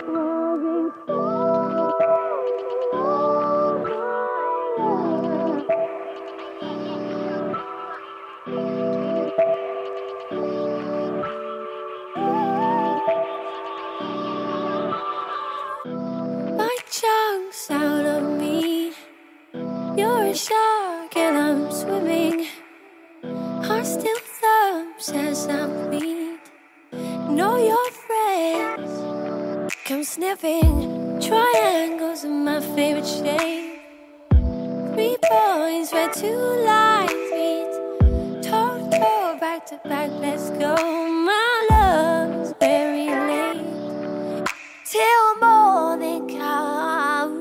Chunks out of me. You're a shark and I'm swimming. Heart still thumps as I bleed. Know your friends come sniffing. Triangles are my favorite shape. 3 points where 2 lines meet. Toe back to back, let's go. My love is very late. Till morning comes.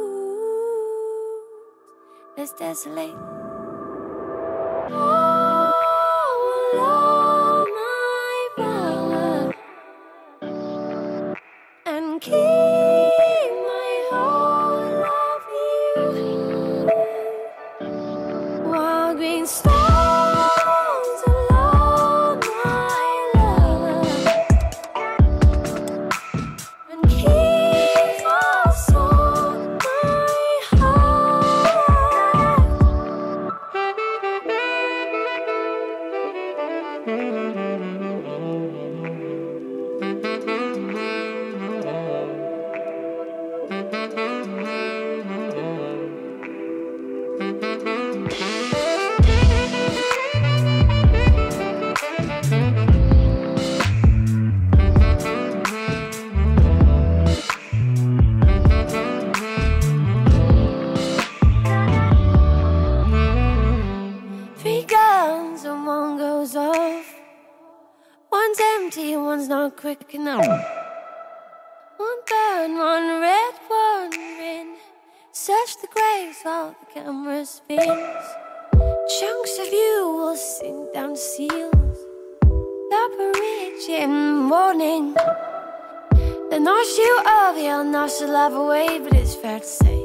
Let's tessellate. Oh, Lord, my power, and keep my whole love you. Wild green stones along my love, and keep us on my heart. One's empty, one's not quick enough. One burn, one red, one rin. Search the graves while the camera spins. Chunks of you will sink down seals. Up a ridge in morning. The nosh you of you'll nosh the love away, but it's fair to say